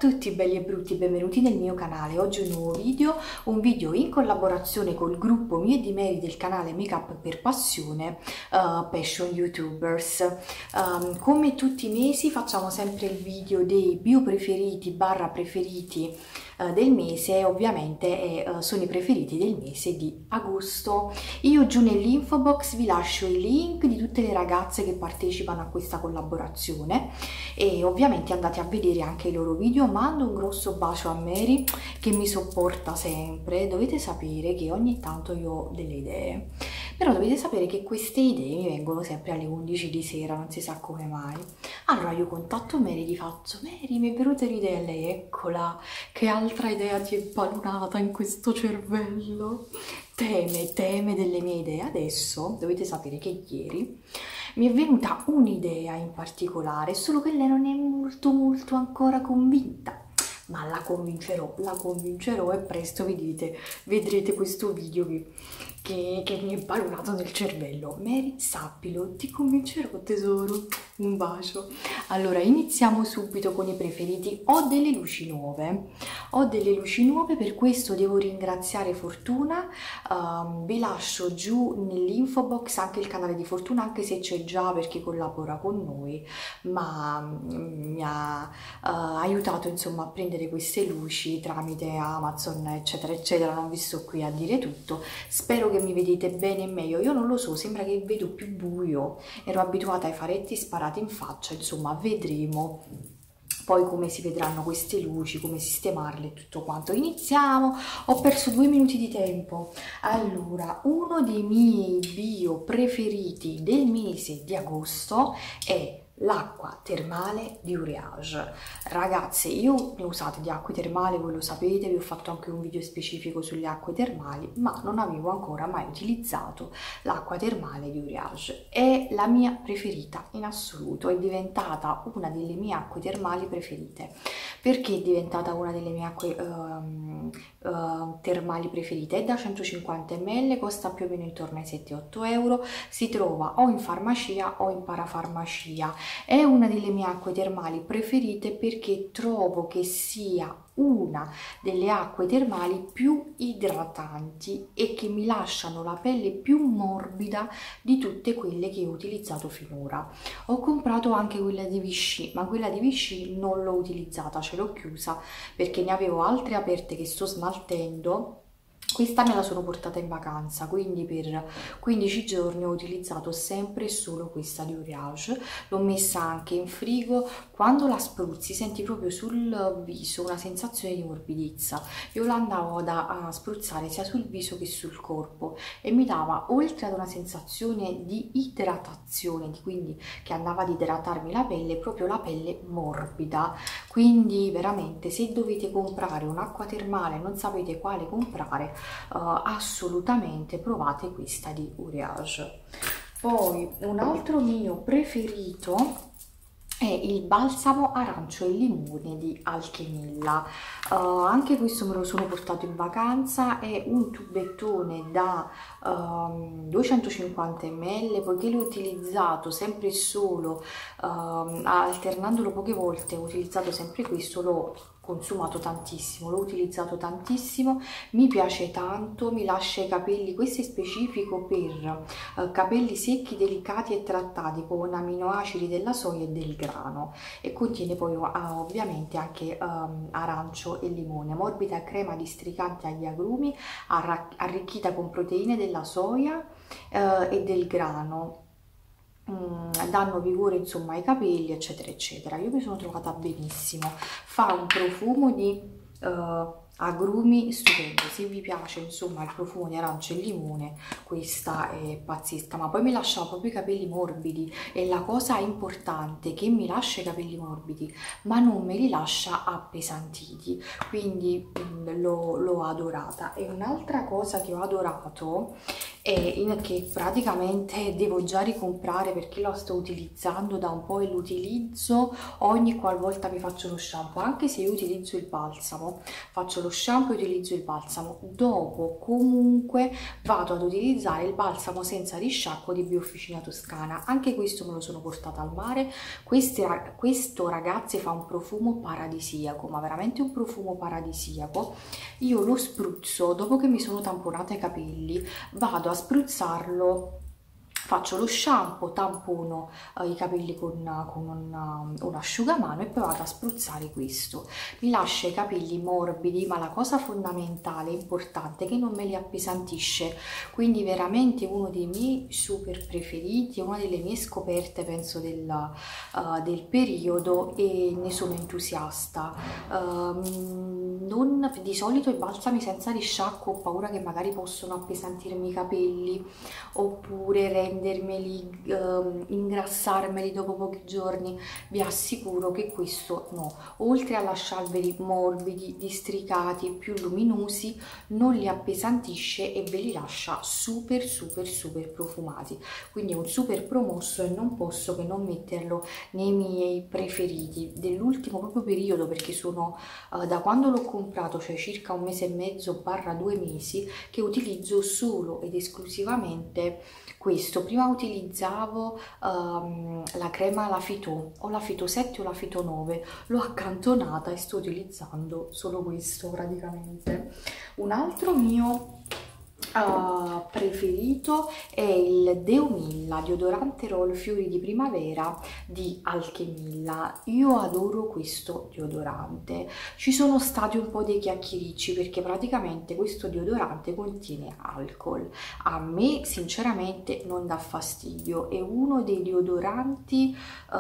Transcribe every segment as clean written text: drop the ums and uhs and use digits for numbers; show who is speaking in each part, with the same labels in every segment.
Speaker 1: tutti belli e brutti, benvenuti nel mio canale. Oggi un nuovo video, in collaborazione col gruppo Mie di Mary del canale Make Up per Passione, Passion YouTubers. Come tutti i mesi facciamo sempre il video dei bio preferiti barra preferiti del mese, ovviamente sono i preferiti del mese di agosto. Io giù nell'info box vi lascio i link di tutte le ragazze che partecipano a questa collaborazione e ovviamente andate a vedere anche i loro video. Mando un grosso bacio a Mary che mi sopporta sempre. Dovete sapere che ogni tanto io ho delle idee, però dovete sapere che queste idee mi vengono sempre alle 11 di sera, non si sa come mai. Allora io contatto Mary e gli faccio: Mary, mi è venuta un'idea. E lei: eccola, che altra idea ti è balunata in questo cervello? Teme delle mie idee. Adesso dovete sapere che ieri mi è venuta un'idea in particolare, solo che lei non è molto ancora convinta. Ma la convincerò e presto vedrete questo video che mi è balunato nel cervello. Mary, sappilo, ti convincerò tesoro. Un bacio. Allora, iniziamo subito con i preferiti. Ho delle luci nuove, per questo devo ringraziare Fortuna. Vi lascio giù nell'info box anche il canale di Fortuna, anche se c'è già perché collabora con noi, ma mi ha aiutato insomma a prendere queste luci tramite Amazon eccetera eccetera. Non vi sto qui a dire tutto, spero che mi vedete bene e meglio. Io non lo so, sembra che vedo più buio, ero abituata ai faretti sparati in faccia, insomma vedremo poi come si vedranno queste luci, come sistemarle e tutto quanto. Iniziamo. Ho perso 2 minuti di tempo. Allora, uno dei miei bio preferiti del mese di agosto è l'acqua termale di Uriage. Ragazze, io ne ho usate di acque termali, voi lo sapete, vi ho fatto anche un video specifico sulle acque termali, ma non avevo ancora mai utilizzato l'acqua termale di Uriage. È la mia preferita in assoluto, è diventata una delle mie acque termali preferite. Perché è diventata una delle mie acque termali preferite? È da 150 ml, costa più o meno intorno ai 7-8 euro, si trova o in farmacia o in parafarmacia. È una delle mie acque termali preferite perché trovo che sia una delle acque termali più idratanti e che mi lasciano la pelle più morbida di tutte quelle che ho utilizzato finora. Ho comprato anche quella di Vichy, ma quella di Vichy non l'ho utilizzata, ce l'ho chiusa perché ne avevo altre aperte che sto smaltendo. Questa me la sono portata in vacanza, quindi per 15 giorni ho utilizzato sempre e solo questa di Uriage. L'ho messa anche in frigo. Quando la spruzzi senti proprio sul viso una sensazione di morbidezza. Io la andavo a spruzzare sia sul viso che sul corpo e mi dava, oltre ad una sensazione di idratazione, quindi che andava ad idratarmi la pelle, proprio la pelle morbida. Quindi veramente, se dovete comprare un'acqua termale e non sapete quale comprare, assolutamente provate questa di Uriage. Poi un altro mio preferito è il balsamo arancio e limone di Alchemilla. Anche questo me lo sono portato in vacanza, è un tubettone da 250 ml, poiché l'ho utilizzato sempre e solo alternandolo poche volte, ho utilizzato sempre questo, l'ho consumato tantissimo, l'ho utilizzato tantissimo, mi piace tanto, mi lascia i capelli. Questo è specifico per capelli secchi, delicati e trattati con aminoacidi della soia e del grano, e contiene poi ovviamente anche arancio e limone. Morbida crema districante agli agrumi, arricchita con proteine della soia e del grano, danno vigore insomma ai capelli eccetera eccetera. Io mi sono trovata benissimo, fa un profumo di agrumi stupendo. Se vi piace insomma il profumo di arancia e limone, questa è pazzesca. Ma poi mi lascia proprio i capelli morbidi, e la cosa importante che mi lascia i capelli morbidi ma non me li lascia appesantiti, quindi l'ho adorata. E un'altra cosa che ho adorato è che praticamente devo già ricomprare perché lo sto utilizzando da un po' e lo utilizzo ogni qualvolta mi faccio lo shampoo. Anche se io utilizzo il balsamo, faccio lo shampoo e utilizzo il balsamo. Dopo comunque vado ad utilizzare il balsamo senza risciacquo di Biofficina Toscana. Anche questo me lo sono portata al mare. Questo ragazzi fa un profumo paradisiaco, ma veramente un profumo paradisiaco. Io lo spruzzo dopo che mi sono tamponata i capelli, vado a spruzzarlo. Faccio lo shampoo, tampono i capelli con un asciugamano e poi vado a spruzzare questo. Mi lascia i capelli morbidi, ma la cosa fondamentale, importante, è che non me li appesantisce. Quindi veramente uno dei miei super preferiti, una delle mie scoperte penso del periodo, e ne sono entusiasta. Di solito i balsami senza risciacquo ho paura che magari possono appesantirmi i capelli oppure rendermeli, ingrassarmeli dopo pochi giorni. Vi assicuro che questo no, oltre a lasciarveli morbidi, districati, più luminosi, non li appesantisce e ve li lascia super profumati. Quindi è un super promosso e non posso che non metterlo nei miei preferiti dell'ultimo proprio periodo, perché sono da quando l'ho comprato, cioè circa un mese e mezzo barra 2 mesi, che utilizzo solo ed esclusivamente questo. Prima utilizzavo la crema La Phyto, o la Phyto 7 o la Phyto 9, l'ho accantonata e sto utilizzando solo questo praticamente. Un altro mio preferito è il Deomilla deodorante roll fiori di primavera di Alchemilla. Io adoro questo deodorante. Ci sono stati un po' dei chiacchiericci perché praticamente questo deodorante contiene alcol. A me sinceramente non dà fastidio, è uno dei deodoranti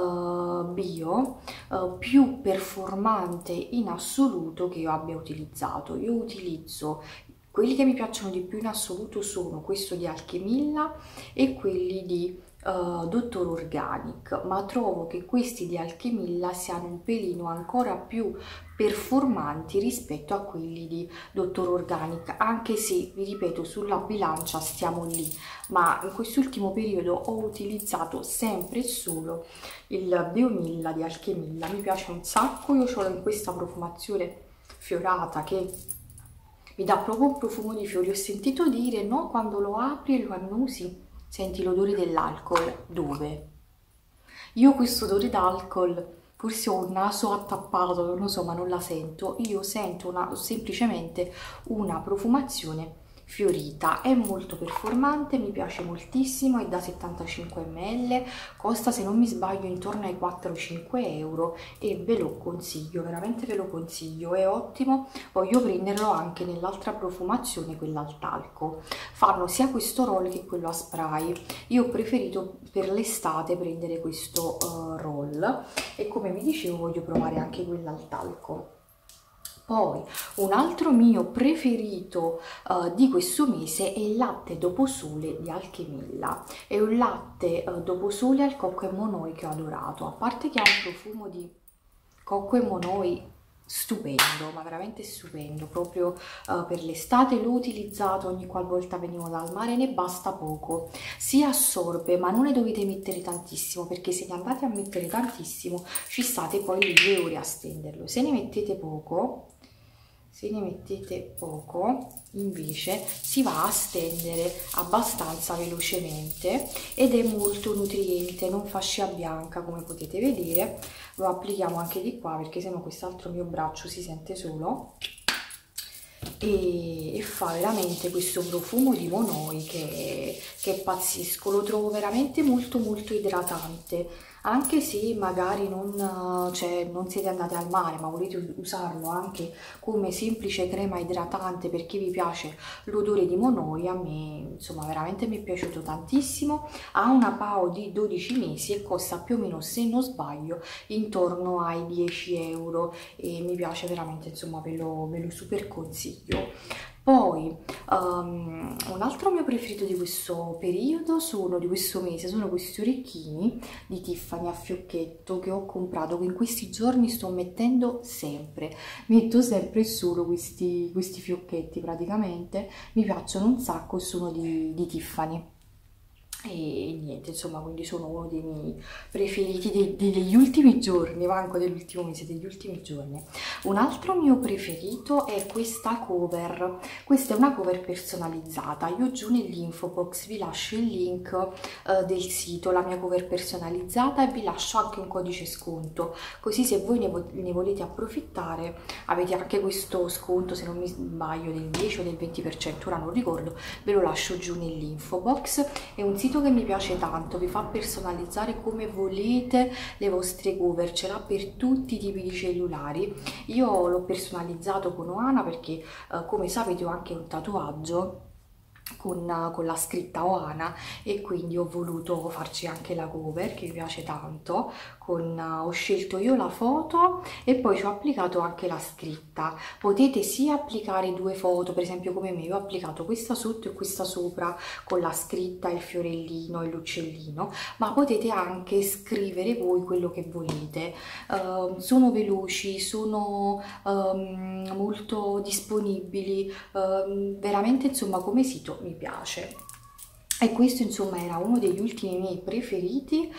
Speaker 1: bio più performante in assoluto che io abbia utilizzato. Io utilizzo quelli che mi piacciono di più in assoluto sono questo di Alchemilla e quelli di Dr. Organic, ma trovo che questi di Alchemilla siano un pelino ancora più performanti rispetto a quelli di Dr. Organic, anche se vi ripeto sulla bilancia stiamo lì, ma in quest'ultimo periodo ho utilizzato sempre e solo il Deomilla di Alchemilla. Mi piace un sacco, io ce l'ho in questa profumazione fiorata che mi dà proprio un profumo di fiori. Ho sentito dire, no, quando lo apri e lo annusi senti l'odore dell'alcol. Dove? Io questo odore d'alcol, forse ho un naso attappato, non lo so, ma non la sento. Io sento semplicemente una profumazione fiorita. È molto performante, mi piace moltissimo, è da 75 ml, costa se non mi sbaglio intorno ai 4-5 euro e ve lo consiglio, veramente ve lo consiglio, è ottimo. Voglio prenderlo anche nell'altra profumazione, quella al talco. Fanno sia questo roll che quello a spray. Io ho preferito per l'estate prendere questo roll e come vi dicevo voglio provare anche quella al talco. Poi un altro mio preferito di questo mese è il latte dopo sole di Alchemilla. È un latte dopo sole al cocco e monoi che ho adorato, a parte che ha un profumo di cocco e monoi stupendo, ma veramente stupendo. Proprio per l'estate l'ho utilizzato ogni qualvolta venivo dal mare, ne basta poco, si assorbe ma non ne dovete mettere tantissimo, perché se ne andate a mettere tantissimo ci state poi le 2 ore a stenderlo. Se ne mettete poco invece si va a stendere abbastanza velocemente ed è molto nutriente, non fa scia bianca come potete vedere. Lo applichiamo anche di qua perché sennò quest'altro mio braccio si sente solo, e fa veramente questo profumo di monoi che è pazzesco. Lo trovo veramente molto idratante, anche se magari non siete andate al mare ma volete usarlo anche come semplice crema idratante perché vi piace l'odore di monoi. A me insomma veramente mi è piaciuto tantissimo. Ha una PAO di 12 mesi e costa più o meno, se non sbaglio, intorno ai 10 euro e mi piace veramente, insomma ve lo super consiglio. Poi un altro mio preferito di questo periodo, di questo mese, sono questi orecchini di Tiffany a fiocchetto che ho comprato, che in questi giorni sto mettendo sempre. Metto sempre solo questi fiocchetti praticamente, mi piacciono un sacco, sono di Tiffany. e niente, insomma, quindi sono uno dei miei preferiti degli ultimi giorni, manco dell'ultimo mese, degli ultimi giorni. Un altro mio preferito è questa cover. Questa è una cover personalizzata. Io giù nell'info box vi lascio il link del sito, la mia cover personalizzata, e vi lascio anche un codice sconto, così se voi ne volete approfittare avete anche questo sconto, se non mi sbaglio, del 10 o del 20%, ora non ricordo, ve lo lascio giù nell'info box. È un sito che mi piace tanto, vi fa personalizzare come volete le vostre cover, ce l'ha per tutti i tipi di cellulari. Io l'ho personalizzato con Oana perché come sapete ho anche un tatuaggio con la scritta Oana, e quindi ho voluto farci anche la cover che mi piace tanto. Ho scelto io la foto e poi ci ho applicato anche la scritta. Potete sia applicare due foto, per esempio come me, io ho applicato questa sotto e questa sopra con la scritta, il fiorellino e l'uccellino, ma potete anche scrivere voi quello che volete. Sono veloci, sono molto disponibili, veramente insomma come sito mi piace. E questo insomma era uno degli ultimi miei preferiti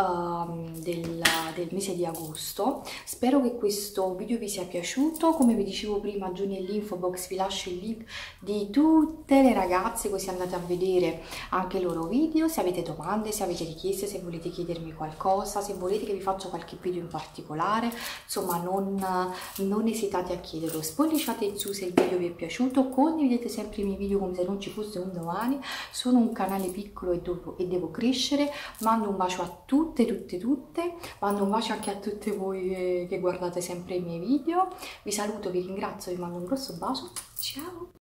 Speaker 1: del mese di agosto. Spero che questo video vi sia piaciuto. Come vi dicevo prima, giù nell'info box vi lascio il link di tutte le ragazze, così andate a vedere anche i loro video. Se avete domande, se avete richieste, se volete chiedermi qualcosa, se volete che vi faccia qualche video in particolare, insomma non esitate a chiederlo. Spolliciate in su se il video vi è piaciuto, condividete sempre i miei video come se non ci fosse un domani. Sono un canale piccolo e devo crescere. Mando un bacio a tutte, mando un bacio anche a tutte voi che guardate sempre i miei video. Vi saluto, vi ringrazio, vi mando un grosso bacio, ciao!